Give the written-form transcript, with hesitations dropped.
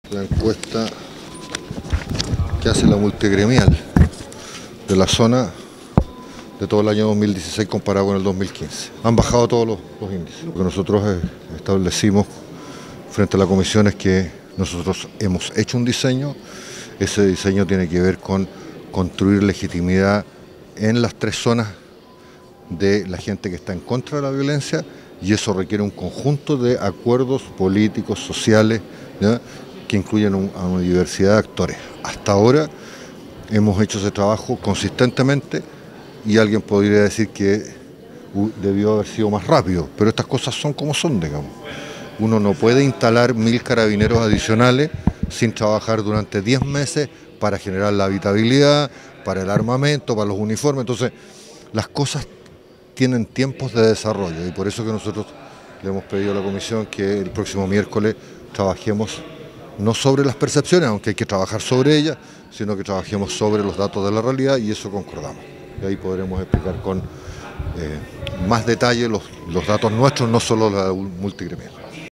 La encuesta que hace la multigremial de la zona de todo el año 2016 comparado con el 2015. Han bajado todos los índices. Lo que nosotros establecimos frente a la comisión es que nosotros hemos hecho un diseño. Ese diseño tiene que ver con construir legitimidad en las tres zonas de la gente que está en contra de la violencia, y eso requiere un conjunto de acuerdos políticos, sociales, ¿ya?, que incluyen a una diversidad de actores. Hasta ahora hemos hecho ese trabajo consistentemente y alguien podría decir que debió haber sido más rápido, pero estas cosas son como son, digamos. Uno no puede instalar 1000 carabineros adicionales sin trabajar durante 10 meses para generar la habitabilidad, para el armamento, para los uniformes. Entonces, las cosas tienen tiempos de desarrollo, y por eso que nosotros le hemos pedido a la comisión que el próximo miércoles trabajemos no sobre las percepciones, aunque hay que trabajar sobre ellas, sino que trabajemos sobre los datos de la realidad, y eso concordamos. Y ahí podremos explicar con más detalle los datos nuestros, no solo la multigremial.